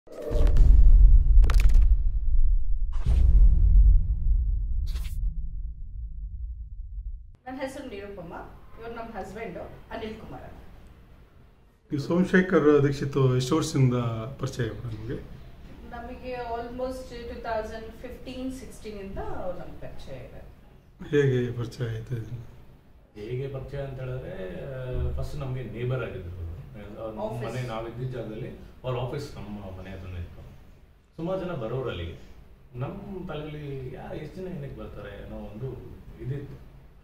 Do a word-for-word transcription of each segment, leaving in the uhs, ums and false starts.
ನನ್ನ ಹೆಸರು ನಿರೂಪಮ್ಮ, ಇವರು ನಮ್ಮ ಹಸ್ಬೆಂಡು ಅನಿಲ್ ಕುಮಾರ್ ಅಂತ. ಈ ಸೋಮಶೇಖರ್ ದೀಕ್ಷಿತ್ ಎಷ್ಟು ವರ್ಷದಿಂದ ಪರಿಚಯ ನಮಗೆ? ನಮಗೆ ಆಲ್ಮೋಸ್ಟ್ ಟೂ ತೌಸಂಡ್ ಫಿಫ್ಟೀನ್ ಸಿಕ್ಸ್ಟೀನಿಂದ ಅವ್ರು ನಮ್ಗೆ ಪರಿಚಯ ಇದೆ. ಹೇಗೆ ಪರಿಚಯ ಆಯಿತು? ಹೇಗೆ ಪರಿಚಯ ಅಂತ ಹೇಳಿದ್ರೆ, ಫಸ್ಟ್ ನಮಗೆ ನೇಬರ್ ಆಗಿದ್ರು. ನಮ್ಮ ಮನೆ ನಾವಿದ್ದ ಜಾಗದಲ್ಲಿ ಅವ್ರ ಆಫೀಸ್ ನಮ್ಮ ಮನೆ ಹತ್ರನೇ ಇತ್ತು. ಸುಮಾರು ಜನ ಬರೋರು ಅಲ್ಲಿಗೆ. ನಮ್ಮ ತಲೆಯಲ್ಲಿ ಯಾ ಎಷ್ಟು ಜನ ಏನಕ್ಕೆ ಬರ್ತಾರೆ ಅನ್ನೋ ಒಂದು ಇದಿತ್ತು.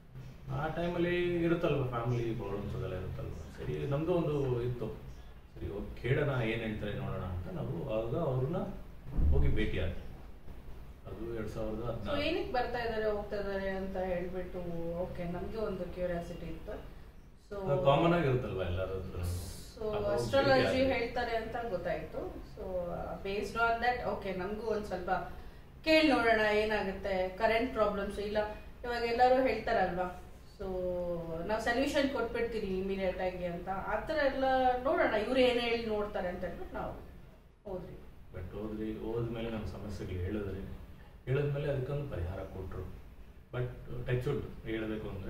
ಆ ಟೈಮಲ್ಲಿ ಇರುತ್ತಲ್ವ, ಫ್ಯಾಮಿಲಿ ಪ್ರಾಬ್ಲಮ್ಸ್ ಅದೆಲ್ಲ ಇರುತ್ತಲ್ವ. ಸರಿ, ನಮ್ಮದು ಒಂದು ಇತ್ತು, ಸರಿ ಹೋಗಿ ಕೇಳೋಣ ಏನು ಹೇಳ್ತಾರೆ ನೋಡೋಣ ಅಂತ ನಾವು ಆಗ ಅವ್ರನ್ನ ಹೋಗಿ ಭೇಟಿ ಆದ್ವಿ. ಅದು ಎರಡು ಸಾವಿರದ ಹದಿನಾರು. ಏನಕ್ಕೆ ಬರ್ತಾ ಇದ್ದಾರೆ ಹೋಗ್ತಾ ಇದ್ದಾರೆ ಅಂತ ಹೇಳ್ಬಿಟ್ಟು ಓಕೆ ನಮಗೆ ಒಂದು ಕ್ಯೂರಿಯಾಸಿಟಿ ಇತ್ತು. ಸೊ ಕಾಮನ್ ಆಗಿರುತ್ತಲ್ವ ಎಲ್ಲರೂ. ಸೊ ಅಸ್ಟ್ರಾಲಜಿ ಹೇಳ್ತಾರೆ ಅಂತ ಗೊತ್ತಾಯ್ತು. So based on that okay ನಮಗೂ ಒಂದು ಸ್ವಲ್ಪ ಕೇಳಿ ನೋಡೋಣ ಏನಾಗುತ್ತೆ, ಕರೆಂಟ್ ಪ್ರಾಬ್ಲಮ್ಸ್ ಇಲ್ಲ ಇವಾಗ ಎಲ್ಲರೂ ಹೇಳ್ತಾರಲ್ವಾ. ಸೊ ನಾವು ಸೊಲ್ಯೂಷನ್ ಕೊಟ್ಬಿಡ್ತೀರಿ ಇಮಿಡಿಯೇಟ್ ಆಗಿ ಅಂತ, ಆ ಥರ ಎಲ್ಲ ನೋಡೋಣ ಇವ್ರು ಏನು ಹೇಳಿ ನೋಡ್ತಾರೆ ಅಂತ ಹೇಳ್ಬಿಟ್ಟು ನಾವು ಹೋದ್ರಿ. ಬಟ್ ಹೋದ್ರಿ ಹೋದ್ಮೇಲೆ ನಮ್ಮ ಸಮಸ್ಯೆಗಳು ಹೇಳಿದ್ರಿ, ಹೇಳಿದ್ಮೇಲೆ ಅದಕ್ಕೊಂದು ಪರಿಹಾರ ಕೊಟ್ಟರು. ಬಟ್ ಟಚ್ ವುಡ್ ಹೇಳಬೇಕು ಅಂದರೆ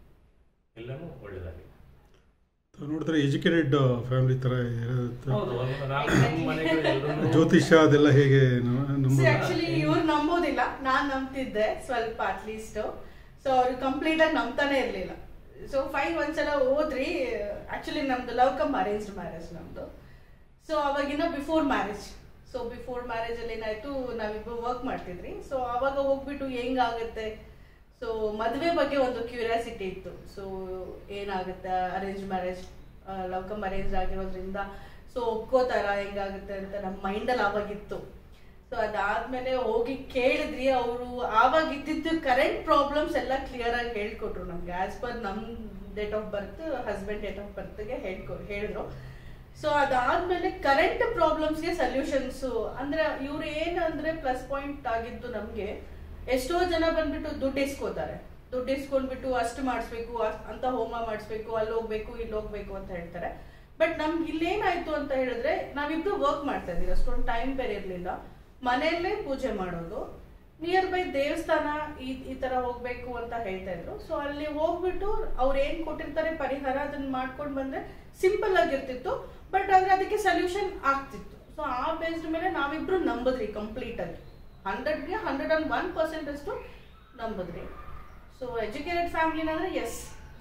ಎಲ್ಲನೂ ಒಳ್ಳೇದಾಗಿದೆ. ನೋಡಿದ್ರೆ ಎಜುಕೇಟೆಡ್ ಫ್ಯಾಮಿಲಿ ಥರ ಇರುತ್ತೆ. ಹೌದು, ನಮ್ಮ ಮನೆಗೆ ಜ್ಯೋತಿಷ್ಯ ಅದೆಲ್ಲ ಹೇಗೆ? ಆಕ್ಚುಲಿ ಇವ್ರು ನಂಬೋದಿಲ್ಲ, ನಾನು ನಂಬ್ತಿದ್ದೆ ಸ್ವಲ್ಪ ಅಟ್ಲೀಸ್ಟ್. ಸೊ ಅವ್ರು ಕಂಪ್ಲೀಟ್ ಆಗಿ ನಂಬ್ತಾನೆ ಇರಲಿಲ್ಲ. ಸೊ ಫೈನ್ ಒಂದ್ಸಲ ಹೋದ್ರಿ. ಆಕ್ಚುಲಿ ನಮ್ದು ಲವ್ ಕಮ್ ಅರೇಂಜ್ಡ್ ಮ್ಯಾರೇಜ್ ನಮ್ದು. ಸೊ ಅವಾಗಿನ before marriage. So before marriage ಅಲ್ಲಿ ಏನಾಯ್ತು, ನಾವಿಬ್ಬರು ವರ್ಕ್ ಮಾಡ್ತಿದ್ರಿ. ಸೊ ಅವಾಗ ಹೋಗ್ಬಿಟ್ಟು ಹೆಂಗಾಗುತ್ತೆ, ಸೊ ಮದುವೆ ಬಗ್ಗೆ ಒಂದು ಕ್ಯೂರಿಯಾಸಿಟಿ ಇತ್ತು. ಸೊ ಏನಾಗುತ್ತೆ arrange marriage, love come arrange ಆಗಿರೋದ್ರಿಂದ ಸೊ ಒಪ್ಕೋತಾರ ಹೆಂಗಾಗುತ್ತೆ ಅಂತ ನಮ್ಮ ಮೈಂಡಲ್ಲಿ ಆವಾಗಿತ್ತು. ಸೊ ಅದಾದ್ಮೇಲೆ ಹೋಗಿ ಕೇಳಿದ್ರಿ. ಅವರು ಆವಾಗ ಇದ್ದಿದ್ದು ಕರೆಂಟ್ ಪ್ರಾಬ್ಲಮ್ಸ್ ಎಲ್ಲ ಕ್ಲಿಯರ್ ಆಗಿ ಹೇಳ್ಕೊಟ್ರು ನಮ್ಗೆ. ಆಸ್ ಪರ್ ನಮ್ date of birth, husband date of ಬರ್ತ್ಗೆ ಹೇಳ್ಕೊ ಹೇಳಿದ್ರು. ಸೊ ಅದಾದ್ಮೇಲೆ ಕರೆಂಟ್ ಪ್ರಾಬ್ಲಮ್ಸ್ಗೆ ಸೊಲ್ಯೂಷನ್ಸ್ ಅಂದ್ರೆ ಇವ್ರು ಏನಂದ್ರೆ ಪ್ಲಸ್ ಪಾಯಿಂಟ್ ಆಗಿದ್ದು ನಮ್ಗೆ, ಎಷ್ಟೋ ಜನ ಬಂದ್ಬಿಟ್ಟು ದುಡ್ಡು ಇಸ್ಕೋತಾರೆ. ದುಡ್ಡು ಇಸ್ಕೊಂಡ್ಬಿಟ್ಟು ಅಷ್ಟು ಮಾಡಿಸ್ಬೇಕು ಅಂತ, ಹೋಮ ಮಾಡಿಸ್ಬೇಕು, ಅಲ್ಲಿ ಹೋಗ್ಬೇಕು ಇಲ್ಲಿ ಹೋಗ್ಬೇಕು ಅಂತ ಹೇಳ್ತಾರೆ. ಬಟ್ ನಮ್ಗೆ ಇಲ್ಲೇನಾಯ್ತು ಅಂತ ಹೇಳಿದ್ರೆ, ನಾವಿಬ್ರು ವರ್ಕ್ ಮಾಡ್ತಾ ಇದೀವಿ, ಅಷ್ಟೊಂದು ಟೈಮ್ ಬೇರೆ ಇರ್ಲಿಲ್ಲ. ಮನೆಯಲ್ಲೇ ಪೂಜೆ ಮಾಡೋದು, ನಿಯರ್ ಬೈ ದೇವಸ್ಥಾನ ಈ ಈ ತರ ಹೋಗ್ಬೇಕು ಅಂತ ಹೇಳ್ತಾ ಇದ್ರು. ಸೊ ಅಲ್ಲಿ ಹೋಗ್ಬಿಟ್ಟು ಅವ್ರು ಏನ್ ಕೊಟ್ಟಿರ್ತಾರೆ ಪರಿಹಾರ ಅದನ್ನ ಮಾಡ್ಕೊಂಡು ಬಂದ್ರೆ ಸಿಂಪಲ್ ಆಗಿರ್ತಿತ್ತು. ಬಟ್ ಆದ್ರೆ ಅದಕ್ಕೆ ಸೊಲ್ಯೂಷನ್ ಆಗ್ತಿತ್ತು. ಸೊ ಆ ಬೇಸ್ಡ್ ಮೇಲೆ ನಾವಿಬ್ರು ನಂಬುದ್ರಿ ಕಂಪ್ಲೀಟ್ ಆಗಿ, ಹಂಡ್ರೆಡ್ಗೆ ಹಂಡ್ರೆಡ್ ಅಂಡ್ ಒನ್ ಪರ್ಸೆಂಟ್ ಅಷ್ಟು ನಂಬುದ್ರಿ. ಸೊ ಎಜುಕೇಟೆಡ್ ಫ್ಯಾಮಿಲಿ ಅಂದ್ರೆ ಎಸ್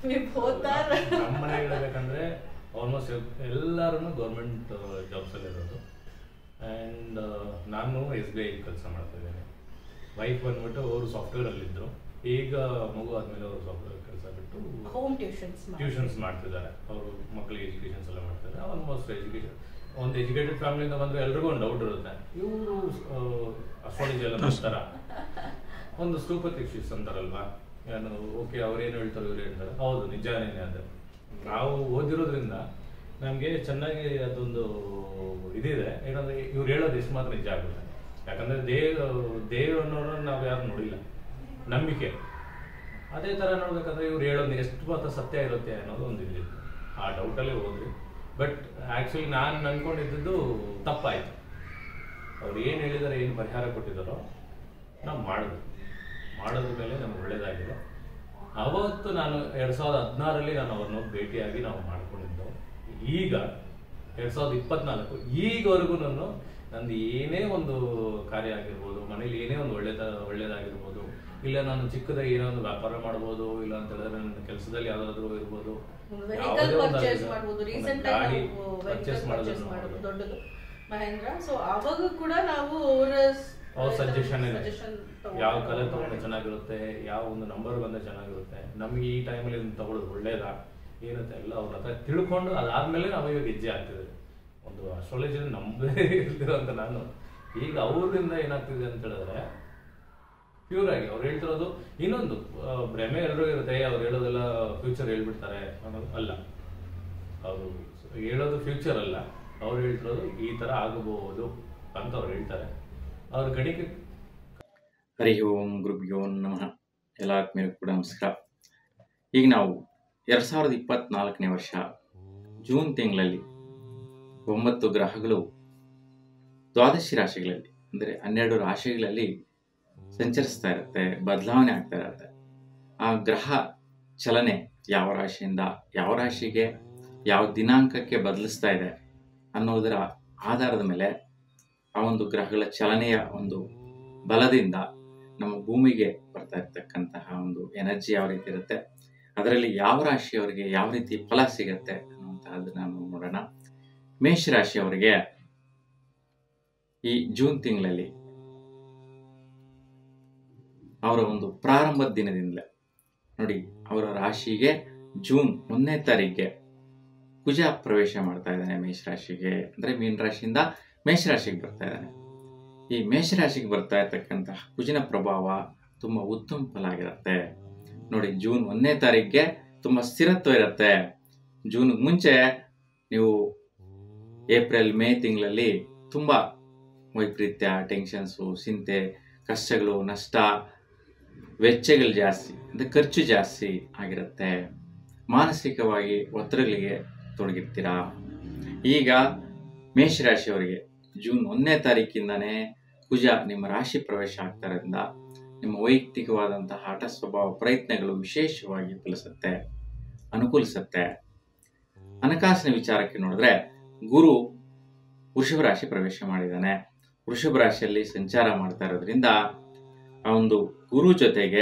ನಮ್ಮ ಮನೆಗೆ ಹೇಳ್ಬೇಕಂದ್ರೆ ಆಲ್ಮೋಸ್ಟ್ ಎಲ್ಲರೂ ಗೌರ್ಮೆಂಟ್ ಜಾಬ್ಸ್ ಅಲ್ಲಿ ಇರೋದು. ಆ್ಯಂಡ್ ನಾನು ಎಸ್ ಬಿ ಐ ಕೆಲಸ ಮಾಡ್ತಾ ಇದ್ದೇನೆ. ವೈಫ್ ಬಂದ್ಬಿಟ್ಟು ಅವರು ಸಾಫ್ಟ್ವೇರ್ ಅಲ್ಲಿ ಇದ್ರು. ಈಗ ಮಗು ಆದ್ಮೇಲೆ ಅವರು ಸಾಫ್ಟ್ವೇರ್ ಕೆಲಸ ಬಿಟ್ಟು ಹೋಮ್ ಟ್ಯೂಷನ್ಸ್ ಟ್ಯೂಷನ್ಸ್ ಮಾಡ್ತಿದ್ದಾರೆ. ಅವರು ಮಕ್ಕಳಿಗೆ ಎಜುಕೇಶನ್ಸ್ ಎಲ್ಲ ಮಾಡ್ತಿದ್ದಾರೆ. ಆಲ್ಮೋಸ್ಟ್ ಎಜುಕೇಶನ್ ಒಂದು ಎಜುಕೇಟೆಡ್ ಫ್ಯಾಮಿಲಿಯಿಂದ ಬಂದ್ರೆ ಎಲ್ರಿಗೂ ಒಂದು ಡೌಟ್ ಇರುತ್ತೆ, ಇವರು ಅಸ್ಟ್ರಾಲಜಿ ಎಲ್ಲ ಮಾಡ್ತಾರ, ಒಂದು ಸೂಪರ್ಸ್ಟಿಷಿಯಸ್ ಅಂತಾರಲ್ವಾ, ಏನು ಓಕೆ ಅವ್ರೇನು ಹೇಳ್ತಾರೆ ಇವ್ರು ಹೇಳ್ತಾರೆ, ಹೌದು ನಿಜಾನೇನೆ. ಅದು ನಾವು ಓದಿರೋದ್ರಿಂದ ನಮಗೆ ಚೆನ್ನಾಗಿ ಅದೊಂದು ಇದಿದೆ. ಏನಂದ್ರೆ ಇವ್ರು ಹೇಳೋದು ಎಷ್ಟು ಮಾತ್ರ ನಿಜ ಆಗುತ್ತೆ. ಯಾಕಂದ್ರೆ ದೇವ್ ದೇವ್ರು ಅನ್ನೋರನ್ನ ನಾವು ಯಾರು ನೋಡಿಲ್ಲ, ನಂಬಿಕೆ. ಅದೇ ಥರ ನೋಡ್ಬೇಕಂದ್ರೆ ಇವ್ರು ಹೇಳೋದು ಎಷ್ಟು ಮಾತ್ರ ಸತ್ಯ ಇರುತ್ತೆ ಅನ್ನೋದು ಒಂದು ಇದಿತ್ತು. ಆ ಡೌಟಲ್ಲೇ ಹೋದ್ವಿ. ಬಟ್ ಆ್ಯಕ್ಚುಲಿ ನಾನು ಅನ್ಕೊಂಡಿದ್ದು ತಪ್ಪಾಯಿತು. ಅವ್ರು ಏನು ಹೇಳಿದಾರೆ, ಏನು ಪರಿಹಾರ ಕೊಟ್ಟಿದ್ದಾರೋ ನಾವು ಮಾಡಿದ್ವಿ. ಮಾಡೋದ್ರ ಮೇಲೆ ನಮ್ಗೆ ಒಳ್ಳೇದಾಗಿದೆ. ಅವತ್ತು ನಾನು ಎರಡು ಸಾವಿರದ ಹದಿನಾರರಲ್ಲಿ ನಾನು ಅವ್ರನ್ನ ಭೇಟಿಯಾಗಿ ನಾವು ಮಾಡ್ಕೊಂಡಿದ್ದು. ಈಗ ಎರಡು ಸಾವಿರದ ಇಪ್ಪತ್ನಾಲ್ಕು ಈಗವರೆಗೂ ನಾನು ನಂದು ಏನೇ ಒಂದು ಕಾರ್ಯ ಆಗಿರ್ಬೋದು, ಮನೇಲಿ ಏನೇ ಒಂದು ಒಳ್ಳೇದ ಒಳ್ಳೇದಾಗಿರ್ಬೋದು, ಇಲ್ಲ ನಾನು ಚಿಕ್ಕದಾಗಿ ಏನೋ ಒಂದು ವ್ಯಾಪಾರ ಮಾಡ್ಬೋದು, ಇಲ್ಲ ಅಂತ ಹೇಳಿದ್ರೆ ನನ್ನ ಕೆಲಸದಲ್ಲಿ ಯಾವ್ದಾದ್ರು ಇರ್ಬೋದು, ಗಾಡಿ ಪರ್ಚೇಸ್ ಮಾಡೋದು ದೊಡ್ಡದು ಮಹೇಂದ್ರ. ಸೊ ಅವಾಗ ಕೂಡ ನಾವು ಅವ್ರ ಸಜೆಷನ್ ಇದೆ, ಯಾವ ಕಲರ್ ತಗೊಂಡ್ರೆ ಚೆನ್ನಾಗಿರುತ್ತೆ, ಯಾವ ಒಂದು ನಂಬರ್ ಬಂದ್ರೆ ಚೆನ್ನಾಗಿರುತ್ತೆ, ನಮ್ಗೆ ಈ ಟೈಮಲ್ಲಿ ಇದನ್ನ ತಗೊಳ್ಳೋದು ಒಳ್ಳೇದಾ ಏನಂತ ಎಲ್ಲ ಅವ್ರ ಹತ್ರ ತಿಳ್ಕೊಂಡು ಅದಾದ್ಮೇಲೆ ನಾವು ಇವಾಗ ಹೆಜ್ಜೆ ಆಗ್ತಿದೆ. ಒಂದು ಅಸ್ಟ್ರಾಲಜಿ ನಂಬೇ ಇರ್ತಿರೋಂತ ನಾನು ಈಗ ಅವ್ರಿಂದ ಏನಾಗ್ತಿದೆ ಅಂತ ಹೇಳಿದ್ರೆ, ಪ್ಯೂರ್ ಆಗಿ ಅವ್ರು ಹೇಳ್ತಿರೋದು ಇನ್ನೊಂದು ಭ್ರಮೆ ಎಲ್ಲರೂ ಇರುತ್ತೆ, ಅವ್ರು ಹೇಳೋದೆಲ್ಲ ಫ್ಯೂಚರ್ ಹೇಳ್ಬಿಡ್ತಾರೆ ಅನ್ನೋದು ಅಲ್ಲ. ಅವರು ಹೇಳೋದು ಫ್ಯೂಚರ್ ಅಲ್ಲ, ಅವ್ರು ಹೇಳ್ತಿರೋದು ಈ ತರ ಆಗಬಹುದು ಅಂತ ಅವ್ರು ಹೇಳ್ತಾರೆ. ಅವ್ರ ಗಣಿಕೆ. ಹರಿ ಓಂ ಗುರುಭ್ಯೋ ನಮಃ. ಎಲ್ಲ ಆತ್ಮೀಯರಿಗೂ ಕೂಡ ನಮಸ್ಕಾರ. ಈಗ ನಾವು ಎರಡು ಸಾವಿರದ ಇಪ್ಪತ್ನಾಲ್ಕನೇ ವರ್ಷ ಜೂನ್ ತಿಂಗಳಲ್ಲಿ ಒಂಬತ್ತು ಗ್ರಹಗಳು ದ್ವಾದಶಿ ರಾಶಿಗಳಲ್ಲಿ ಅಂದರೆ ಹನ್ನೆರಡು ರಾಶಿಗಳಲ್ಲಿ ಸಂಚರಿಸ್ತಾ ಇರುತ್ತೆ, ಬದಲಾವಣೆ ಆಗ್ತಾ ಇರುತ್ತೆ. ಆ ಗ್ರಹ ಚಲನೆ ಯಾವ ರಾಶಿಯಿಂದ ಯಾವ ರಾಶಿಗೆ ಯಾವ ದಿನಾಂಕಕ್ಕೆ ಬದಲಿಸ್ತಾ ಇದೆ ಅನ್ನೋದರ ಆಧಾರದ ಮೇಲೆ ಆ ಒಂದು ಗ್ರಹಗಳ ಚಲನೆಯ ಒಂದು ಬಲದಿಂದ ನಮ್ಮ ಭೂಮಿಗೆ ಬರ್ತಾ ಇರ್ತಕ್ಕಂತಹ ಒಂದು ಎನರ್ಜಿ ಯಾವ ರೀತಿ ಇರುತ್ತೆ, ಅದರಲ್ಲಿ ಯಾವ ರಾಶಿಯವರಿಗೆ ಯಾವ ರೀತಿ ಫಲ ಸಿಗತ್ತೆ ಅನ್ನುವಂತಹದ್ದನ್ನ ನಾವು ನೋಡೋಣ. ಮೇಷರಾಶಿಯವರಿಗೆ ಈ ಜೂನ್ ತಿಂಗಳಲ್ಲಿ ಅವರ ಒಂದು ಪ್ರಾರಂಭದ ದಿನದಿಂದಲೇ ನೋಡಿ, ಅವರ ರಾಶಿಗೆ ಜೂನ್ ಒಂದನೇ ತಾರೀಕಿಗೆ ಕುಜ ಪ್ರವೇಶ ಮಾಡ್ತಾ ಇದ್ದಾನೆ ಮೇಷರಾಶಿಗೆ. ಅಂದ್ರೆ ಮೀನ ರಾಶಿಯಿಂದ ಮೇಷರಾಶಿಗೆ ಬರ್ತಾ ಇದ್ದಾನೆ. ಈ ಮೇಷರಾಶಿಗೆ ಬರ್ತಾ ಇರ್ತಕ್ಕಂತಹ ಕುಜನ ಪ್ರಭಾವ ತುಂಬಾ ಉತ್ತಮ ಫಲ ಆಗಿರುತ್ತೆ. ನೋಡಿ, ಜೂನ್ ಒಂದನೇ ತಾರೀಕಿಗೆ ತುಂಬಾ ಸ್ಥಿರತ್ವ ಇರುತ್ತೆ. ಜೂನ್ ಮುಂಚೆ ನೀವು ಏಪ್ರಿಲ್ ಮೇ ತಿಂಗಳಲ್ಲಿ ತುಂಬಾ ವೈಪರೀತ್ಯ, ಟೆನ್ಷನ್ಸು, ಚಿಂತೆ, ಕಷ್ಟಗಳು, ನಷ್ಟ, ವೆಚ್ಚಗಳು ಜಾಸ್ತಿ, ಅಂದರೆ ಖರ್ಚು ಜಾಸ್ತಿ ಆಗಿರುತ್ತೆ. ಮಾನಸಿಕವಾಗಿ ಒತ್ತಡಗಳಿಗೆ ತೊಡಗಿರ್ತೀರಾ. ಈಗ ಮೇಷರಾಶಿಯವರಿಗೆ ಜೂನ್ ಒಂದನೇ ತಾರೀಕಿಂದಾನೇ ಕುಜ ನಿಮ್ಮ ರಾಶಿ ಪ್ರವೇಶ ಆಗ್ತಾ ಇರೋದ್ರಿಂದ ನಿಮ್ಮ ವೈಯಕ್ತಿಕವಾದಂತಹ ಹಠ ಸ್ವಭಾವ ಪ್ರಯತ್ನಗಳು ವಿಶೇಷವಾಗಿ ಫಲಿಸುತ್ತೆ, ಅನುಕೂಲಿಸುತ್ತೆ. ಹಣಕಾಸಿನ ವಿಚಾರಕ್ಕೆ ನೋಡಿದ್ರೆ ಗುರು ವೃಷಭ ರಾಶಿ ಪ್ರವೇಶ ಮಾಡಿದ್ದಾನೆ. ವೃಷಭ ರಾಶಿಯಲ್ಲಿ ಸಂಚಾರ ಮಾಡ್ತಾ ಇರೋದ್ರಿಂದ ಆ ಒಂದು ಗುರು ಜೊತೆಗೆ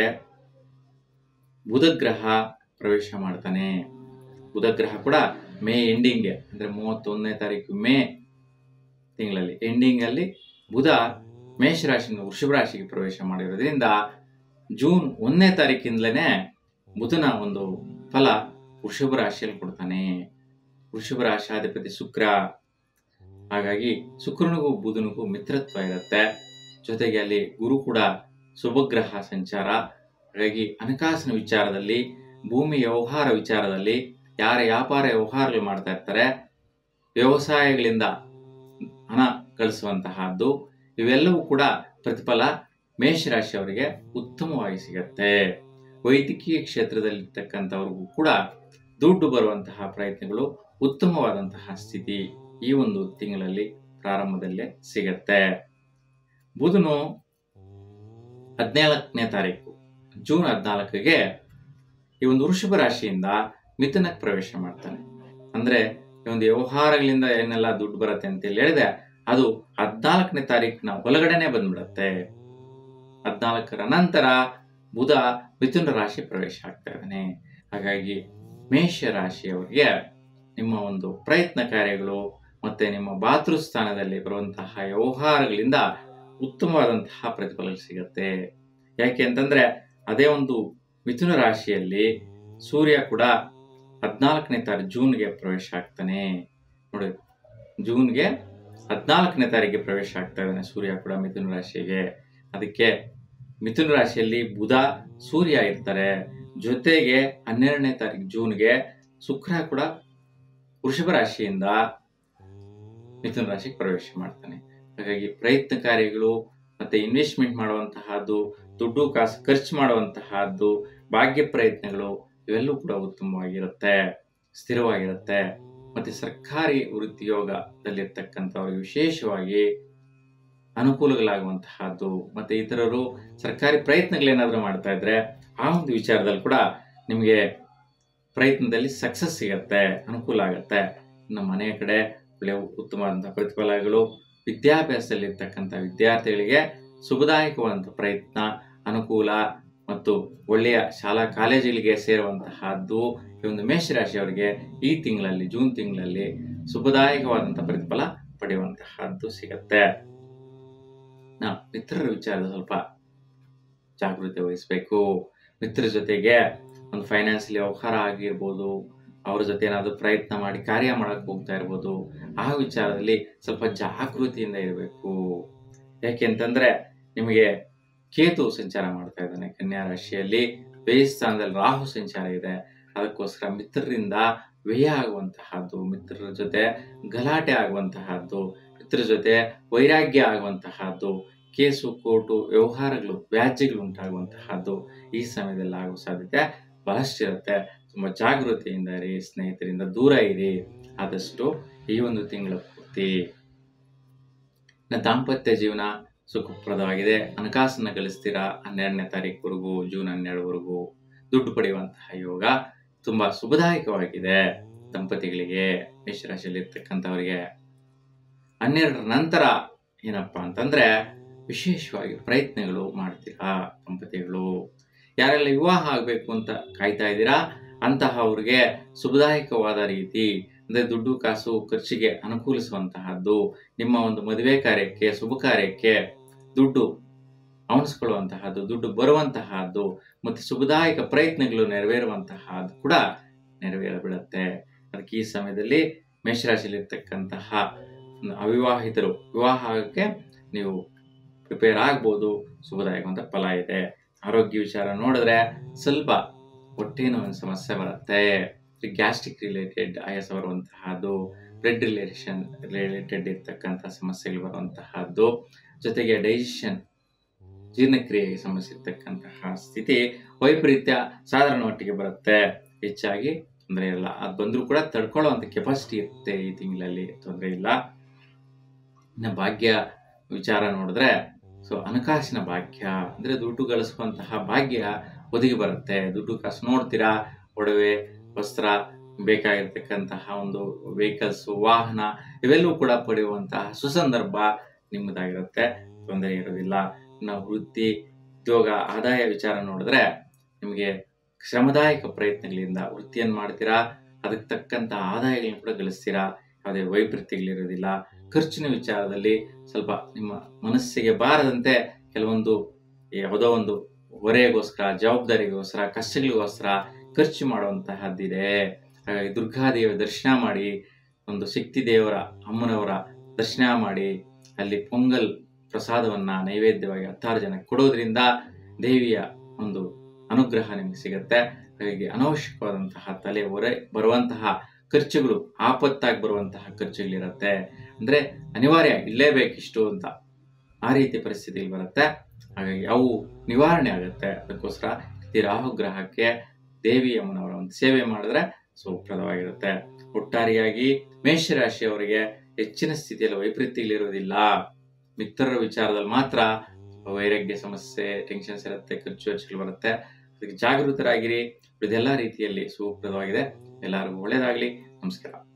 ಬುಧ ಗ್ರಹ ಪ್ರವೇಶ ಮಾಡ್ತಾನೆ. ಬುಧ ಗ್ರಹ ಕೂಡ ಮೇ ಎಂಡಿಂಗ್ಗೆ ಅಂದ್ರೆ ಮೂವತ್ತೊಂದನೇ ತಾರೀಕು ಮೇ ತಿಂಗಳಲ್ಲಿ ಎಂಡಿಂಗ್ ಅಲ್ಲಿ ಬುಧ ಮೇಷರಾಶಿಯಿಂದ ವೃಷಭ ರಾಶಿಗೆ ಪ್ರವೇಶ ಮಾಡಿರೋದ್ರಿಂದ ಜೂನ್ ಒಂದನೇ ತಾರೀಕಿಂದಲೇ ಬುಧನ ಒಂದು ಫಲ ವೃಷಭ ರಾಶಿಯಲ್ಲಿ ಕೊಡ್ತಾನೆ. ವೃಷಭ ರಾಶಾಧಿಪತಿ ಶುಕ್ರ, ಹಾಗಾಗಿ ಶುಕ್ರನಿಗೂ ಬುಧನಿಗೂ ಮಿತ್ರತ್ವ ಇರುತ್ತೆ. ಜೊತೆಗೆ ಅಲ್ಲಿ ಗುರು ಕೂಡ ಶುಭಗ್ರಹ ಸಂಚಾರ. ಹಾಗಾಗಿ ಹಣಕಾಸಿನ ವಿಚಾರದಲ್ಲಿ, ಭೂಮಿ ವ್ಯವಹಾರ ವಿಚಾರದಲ್ಲಿ, ಯಾರ ವ್ಯಾಪಾರ ವ್ಯವಹಾರಗಳು ಮಾಡ್ತಾ ಇರ್ತಾರೆ, ವ್ಯವಸಾಯಗಳಿಂದ ಹಣ ಗಳಿಸುವಂತಹದ್ದು, ಇವೆಲ್ಲವೂ ಕೂಡ ಪ್ರತಿಫಲ ಮೇಷರಾಶಿಯವರಿಗೆ ಉತ್ತಮವಾಗಿ ಸಿಗತ್ತೆ. ವೈದ್ಯಕೀಯ ಕ್ಷೇತ್ರದಲ್ಲಿರ್ತಕ್ಕಂಥವ್ರಿಗೂ ಕೂಡ ದುಡ್ಡು ಬರುವಂತಹ ಪ್ರಯತ್ನಗಳು, ಉತ್ತಮವಾದಂತಹ ಸ್ಥಿತಿ ಈ ಒಂದು ತಿಂಗಳಲ್ಲಿ ಪ್ರಾರಂಭದಲ್ಲೇ ಸಿಗತ್ತೆ. ಬುಧನು ಹದಿನಾಲ್ಕನೇ ತಾರೀಕು ಜೂನ್ ಹದಿನಾಲ್ಕಿಗೆ ಈ ಒಂದು ವೃಷಭ ರಾಶಿಯಿಂದ ಮಿಥುನಕ್ಕೆ ಪ್ರವೇಶ ಮಾಡ್ತಾನೆ. ಅಂದ್ರೆ ಈ ಒಂದು ವ್ಯವಹಾರಗಳಿಂದ ಏನೆಲ್ಲ ದುಡ್ಡು ಬರುತ್ತೆ ಅಂತ ಹೇಳಿದೆ, ಅದು ಹದಿನಾಲ್ಕನೇ ತಾರೀಕಿನ ಒಳಗಡೆನೆ ಬಂದ್ಬಿಡತ್ತೆ. ಹದಿನಾಲ್ಕರ ನಂತರ ಬುಧ ಮಿಥುನ ರಾಶಿ ಪ್ರವೇಶ ಆಗ್ತಾ ಇದ್ದಾನೆ. ಹಾಗಾಗಿ ಮೇಷ ರಾಶಿಯವರಿಗೆ ನಿಮ್ಮ ಒಂದು ಪ್ರಯತ್ನ ಕಾರ್ಯಗಳು ಮತ್ತೆ ನಿಮ್ಮ ಭಾತೃಸ್ಥಾನದಲ್ಲಿ ಬರುವಂತಹ ವ್ಯವಹಾರಗಳಿಂದ ಉತ್ತಮವಾದಂತಹ ಪ್ರತಿಫಲ ಸಿಗತ್ತೆ. ಯಾಕೆ ಅಂತಂದ್ರೆ ಅದೇ ಒಂದು ಮಿಥುನ ರಾಶಿಯಲ್ಲಿ ಸೂರ್ಯ ಕೂಡ ಹದಿನಾಲ್ಕನೇ ತಾರೀಕು ಜೂನ್ಗೆ ಪ್ರವೇಶ ಆಗ್ತಾನೆ. ನೋಡಿ, ಜೂನ್ಗೆ ಹದಿನಾಲ್ಕನೇ ತಾರೀಕಿಗೆ ಪ್ರವೇಶ ಆಗ್ತಾ ಇದ್ದಾನೆ ಸೂರ್ಯ ಕೂಡ ಮಿಥುನ ರಾಶಿಗೆ. ಅದಕ್ಕೆ ಮಿಥುನ ರಾಶಿಯಲ್ಲಿ ಬುಧ ಸೂರ್ಯ ಇರ್ತಾರೆ. ಜೊತೆಗೆ ಹನ್ನೆರಡನೇ ತಾರೀಕು ಜೂನ್ಗೆ ಶುಕ್ರ ಕೂಡ ವೃಷಭ ರಾಶಿಯಿಂದ ಮಿಥುನ ರಾಶಿಗೆ ಪ್ರವೇಶ ಮಾಡ್ತಾನೆ. ಹಾಗಾಗಿ ಪ್ರಯತ್ನ ಕಾರ್ಯಗಳು ಮತ್ತೆ ಇನ್ವೆಸ್ಟ್ಮೆಂಟ್ ಮಾಡುವಂತಹದ್ದು, ದುಡ್ಡು ಕಾಸು ಖರ್ಚು ಮಾಡುವಂತಹದ್ದು, ಭಾಗ್ಯ ಪ್ರಯತ್ನಗಳು ಇವೆಲ್ಲವೂ ಕೂಡ ಉತ್ತಮವಾಗಿರುತ್ತೆ, ಸ್ಥಿರವಾಗಿರುತ್ತೆ. ಮತ್ತೆ ಸರ್ಕಾರಿ ವೃತ್ತಿಯೋಗದಲ್ಲಿರ್ತಕ್ಕಂಥವ್ರಿಗೆ ವಿಶೇಷವಾಗಿ ಅನುಕೂಲಗಳಾಗುವಂತಹದ್ದು, ಮತ್ತೆ ಇತರರು ಸರ್ಕಾರಿ ಪ್ರಯತ್ನಗಳೇನಾದ್ರೂ ಮಾಡ್ತಾ ಇದ್ರೆ ಆ ಒಂದು ವಿಚಾರದಲ್ಲಿ ಕೂಡ ನಿಮಗೆ ಪ್ರಯತ್ನದಲ್ಲಿ ಸಕ್ಸಸ್ ಸಿಗತ್ತೆ, ಅನುಕೂಲ ಆಗತ್ತೆ. ನಮ್ಮ ಮನೆಯ ಕಡೆ ಒಳ್ಳೆಯ ಉತ್ತಮವಾದಂತಹ ಪ್ರತಿಫಲಗಳು, ವಿದ್ಯಾಭ್ಯಾಸದಲ್ಲಿರ್ತಕ್ಕಂಥ ವಿದ್ಯಾರ್ಥಿಗಳಿಗೆ ಶುಭದಾಯಕವಾದಂಥ ಪ್ರಯತ್ನ, ಅನುಕೂಲ ಮತ್ತು ಒಳ್ಳೆಯ ಶಾಲಾ ಕಾಲೇಜುಗಳಿಗೆ ಸೇರುವಂತಹದ್ದು ಈ ಒಂದು ಮೇಷರಾಶಿಯವರಿಗೆ ಈ ತಿಂಗಳಲ್ಲಿ ಜೂನ್ ತಿಂಗಳಲ್ಲಿ ಶುಭದಾಯಕವಾದಂಥ ಪ್ರತಿಫಲ ಪಡೆಯುವಂತಹದ್ದು ಸಿಗತ್ತೆ. ನಾ ಮಿತ್ರರ ವಿಚಾರದ ಸ್ವಲ್ಪ ಜಾಗೃತಿ ವಹಿಸಬೇಕು. ಮಿತ್ರರ ಜೊತೆಗೆ ಒಂದು ಫೈನಾನ್ಸಿಯಲ್ ವ್ಯವಹಾರ ಆಗಿರ್ಬೋದು, ಅವ್ರ ಜೊತೆ ಏನಾದರೂ ಪ್ರಯತ್ನ ಮಾಡಿ ಕಾರ್ಯ ಮಾಡಕ್ ಹೋಗ್ತಾ ಇರ್ಬೋದು, ಆ ವಿಚಾರದಲ್ಲಿ ಸ್ವಲ್ಪ ಜಾಗೃತಿಯಿಂದ ಇರಬೇಕು. ಯಾಕೆ ಅಂತಂದ್ರೆ ನಿಮಗೆ ಕೇತು ಸಂಚಾರ ಮಾಡ್ತಾ ಇದ್ದಾನೆ ಕನ್ಯಾ ರಾಶಿಯಲ್ಲಿ, ವ್ಯಯ ಸ್ಥಾನದಲ್ಲಿ ರಾಹು ಸಂಚಾರ ಇದೆ. ಅದಕ್ಕೋಸ್ಕರ ಮಿತ್ರರಿಂದ ವ್ಯಯ ಆಗುವಂತಹದ್ದು, ಮಿತ್ರರ ಜೊತೆ ಗಲಾಟೆ ಆಗುವಂತಹದ್ದು, ಮಿತ್ರರ ಜೊತೆ ವೈರಾಗ್ಯ ಆಗುವಂತಹದ್ದು, ಕೇಸು ಕೋರ್ಟು ವ್ಯವಹಾರಗಳು ವ್ಯಾಜ್ಯಗಳು ಉಂಟಾಗುವಂತಹದ್ದು ಈ ಸಮಯದಲ್ಲಿ ಆಗುವ ಸಾಧ್ಯತೆ ಬಹಳಷ್ಟಿರುತ್ತೆ. ತುಂಬಾ ಜಾಗೃತಿಯಿಂದ ಇರಿ, ಸ್ನೇಹಿತರಿಂದ ದೂರ ಇರಿ ಆದಷ್ಟು ಈ ಒಂದು ತಿಂಗಳ ಪೂರ್ತಿ. ಇನ್ನು ದಾಂಪತ್ಯ ಜೀವನ ಸುಖಪ್ರದವಾಗಿದೆ. ಹಣಕಾಸನ್ನ ಗಳಿಸ್ತೀರಾ. ಹನ್ನೆರಡನೇ ತಾರೀಕುವರೆಗೂ, ಜೂನ್ ಹನ್ನೆರಡವರೆಗೂ ದುಡ್ಡು ಪಡೆಯುವಂತಹ ಯೋಗ ತುಂಬಾ ಶುಭದಾಯಕವಾಗಿದೆ ದಂಪತಿಗಳಿಗೆ, ಮೇಷರಾಶಿಯಲ್ಲಿ ಇರ್ತಕ್ಕಂಥವರಿಗೆ. ಹನ್ನೆರಡರ ನಂತರ ಏನಪ್ಪಾ ಅಂತಂದ್ರೆ ವಿಶೇಷವಾಗಿ ಪ್ರಯತ್ನಗಳು ಮಾಡ್ತೀರಾ ದಂಪತಿಗಳು. ಯಾರೆಲ್ಲ ವಿವಾಹ ಆಗ್ಬೇಕು ಅಂತ ಕಾಯ್ತಾ ಇದ್ದೀರಾ ಅಂತಹ ಅವ್ರಿಗೆ ಶುಭದಾಯಕವಾದ ರೀತಿ, ಅಂದ್ರೆ ದುಡ್ಡು ಕಾಸು ಖರ್ಚಿಗೆ ಅನುಕೂಲಿಸುವಂತಹದ್ದು, ನಿಮ್ಮ ಒಂದು ಮದುವೆ ಕಾರ್ಯಕ್ಕೆ, ಶುಭ ಕಾರ್ಯಕ್ಕೆ ದುಡ್ಡು ಅವಣಿಸ್ಕೊಳ್ಳುವಂತಹದ್ದು, ದುಡ್ಡು ಬರುವಂತಹದ್ದು ಮತ್ತು ಶುಭದಾಯಕ ಪ್ರಯತ್ನಗಳು ನೆರವೇರುವಂತಹದ್ದು ಕೂಡ ನೆರವೇರಬಿಡುತ್ತೆ. ಅದಕ್ಕೆ ಈ ಸಮಯದಲ್ಲಿ ಮೇಷರಾಶಿಯಲ್ಲಿ ಇರ್ತಕ್ಕಂತಹ ಅವಿವಾಹಿತರು ವಿವಾಹ ಆಗಕ್ಕೆ ನೀವು ಪ್ರಿಪೇರ್ ಆಗ್ಬೋದು. ಶುಭದಾಯಕವಂತ ಫಲ ಇದೆ. ಆರೋಗ್ಯ ವಿಚಾರ ನೋಡಿದ್ರೆ ಸ್ವಲ್ಪ ಹೊಟ್ಟೆ ನೋವಿನ ಸಮಸ್ಯೆ ಬರುತ್ತೆ. ಗ್ಯಾಸ್ಟ್ರಿಕ್ ರಿಲೇಟೆಡ್ ಆಯಾಸ ಬರುವಂತಹದ್ದು, ಬ್ಲಡ್ ರಿಲೇಷನ್ ರಿಲೇಟೆಡ್ ಇರ್ತಕ್ಕಂಥ ಸಮಸ್ಯೆಗಳು ಬರುವಂತಹದ್ದು, ಜೊತೆಗೆ ಡೈಜೆಷನ್ ಜೀರ್ಣಕ್ರಿಯೆಗೆ ಸಮಸ್ಯೆ ಇರ್ತಕ್ಕಂತಹ ಸ್ಥಿತಿ, ವೈಪರೀತ್ಯ ಸಾಧಾರಣ ಮಟ್ಟಿಗೆ ಬರುತ್ತೆ. ಹೆಚ್ಚಾಗಿ ತೊಂದರೆ ಇಲ್ಲ. ಅದು ಬಂದರೂ ಕೂಡ ತಡ್ಕೊಳ್ಳುವಂಥ ಕೆಪಾಸಿಟಿ ಇರುತ್ತೆ ಈ ತಿಂಗಳಲ್ಲಿ, ತೊಂದರೆ ಇಲ್ಲ. ಇನ್ನು ಭಾಗ್ಯ ವಿಚಾರ ನೋಡಿದ್ರೆ ಸೊ ಹಣಕಾಸಿನ ಭಾಗ್ಯ ಅಂದ್ರೆ ದುಡ್ಡು ಗಳಿಸುವಂತಹ ಭಾಗ್ಯ ಒದಗಿ ಬರುತ್ತೆ. ದುಡ್ಡು ಕಾಸು ನೋಡ್ತೀರಾ, ಒಡವೆ, ವಸ್ತ್ರ, ಬೇಕಾಗಿರ್ತಕ್ಕಂತಹ ಒಂದು ವೆಹಿಕಲ್ಸ್, ವಾಹನ ಇವೆಲ್ಲವೂ ಕೂಡ ಪಡೆಯುವಂತಹ ಸುಸಂದರ್ಭ ನಿಮ್ಮದಾಗಿರುತ್ತೆ. ತೊಂದರೆ ಇರೋದಿಲ್ಲ. ಇನ್ನು ವೃತ್ತಿ, ಉದ್ಯೋಗ, ಆದಾಯ ವಿಚಾರ ನೋಡಿದ್ರೆ ನಿಮಗೆ ಶ್ರಮದಾಯಕ ಪ್ರಯತ್ನಗಳಿಂದ ವೃತ್ತಿಯನ್ನು ಮಾಡ್ತೀರಾ, ಅದಕ್ಕೆ ತಕ್ಕಂತ ಆದಾಯಗಳನ್ನು ಕೂಡ ಗಳಿಸ್ತೀರಾ. ಯಾವುದೇ ವೈಪರೀತ್ಯಗಳಿರೋದಿಲ್ಲ. ಖರ್ಚಿನ ವಿಚಾರದಲ್ಲಿ ಸ್ವಲ್ಪ ನಿಮ್ಮ ಮನಸ್ಸಿಗೆ ಬಾರದಂತೆ ಕೆಲವೊಂದು ಯಾವುದೋ ಒಂದು ಹೊರೆಗೋಸ್ಕರ, ಜವಾಬ್ದಾರಿಗೋಸ್ಕರ, ಕಷ್ಟಗಳಿಗೋಸ್ಕರ ಖರ್ಚು ಮಾಡುವಂತಹದ್ದಿದೆ. ಹಾಗಾಗಿ ದುರ್ಗಾದೇವಿಯ ದರ್ಶನ ಮಾಡಿ, ಒಂದು ಶಕ್ತಿ ದೇವರ ಅಮ್ಮನವರ ದರ್ಶನ ಮಾಡಿ, ಅಲ್ಲಿ ಪೊಂಗಲ್ ಪ್ರಸಾದವನ್ನ ನೈವೇದ್ಯವಾಗಿ ಹತ್ತಾರು ಜನಕ್ಕೆ ಕೊಡೋದ್ರಿಂದ ದೇವಿಯ ಒಂದು ಅನುಗ್ರಹ ನಿಮಗೆ ಸಿಗುತ್ತೆ. ಹಾಗಾಗಿ ಅನವಶ್ಯಕವಾದಂತಹ ತಲೆ ಹೊರೆ ಬರುವಂತಹ ಖರ್ಚುಗಳು, ಆಪತ್ತಾಗಿ ಬರುವಂತಹ ಖರ್ಚುಗಳಿರುತ್ತೆ. ಅಂದ್ರೆ ಅನಿವಾರ್ಯ ಇಲ್ಲೇಬೇಕಿಷ್ಟು ಅಂತ ಆ ರೀತಿ ಪರಿಸ್ಥಿತಿಗಳು ಬರುತ್ತೆ. ಹಾಗಾಗಿ ಅವು ನಿವಾರಣೆ ಆಗುತ್ತೆ. ಅದಕ್ಕೋಸ್ಕರ ಈ ರಾಹುಗ್ರಹಕ್ಕೆ ದೇವಿ ಅಮ್ಮನವರ ಒಂದು ಸೇವೆ ಮಾಡಿದ್ರೆ ಸುಪ್ರದವಾಗಿರುತ್ತೆ. ಒಟ್ಟಾರೆಯಾಗಿ ಮೇಷರಾಶಿಯವರಿಗೆ ಹೆಚ್ಚಿನ ಸ್ಥಿತಿಯಲ್ಲಿ ವೈಪರೀತ್ಯಗಳಿರೋದಿಲ್ಲ. ಮಿತ್ರರ ವಿಚಾರದಲ್ಲಿ ಮಾತ್ರ ವೈರಾಗ್ಯ ಸಮಸ್ಯೆ, ಟೆನ್ಷನ್ಸ್ ಇರುತ್ತೆ, ಖರ್ಚು ವೆಚ್ಚಗಳು ಬರುತ್ತೆ. ಅದಕ್ಕೆ ಜಾಗೃತರಾಗಿರಿ. ಇದೆಲ್ಲ ರೀತಿಯಲ್ಲಿ ಸುಪ್ರದವಾಗಿದೆ. ಎಲ್ಲರಿಗೂ ಒಳ್ಳೆಯದಾಗಲಿ. ನಮಸ್ಕಾರ.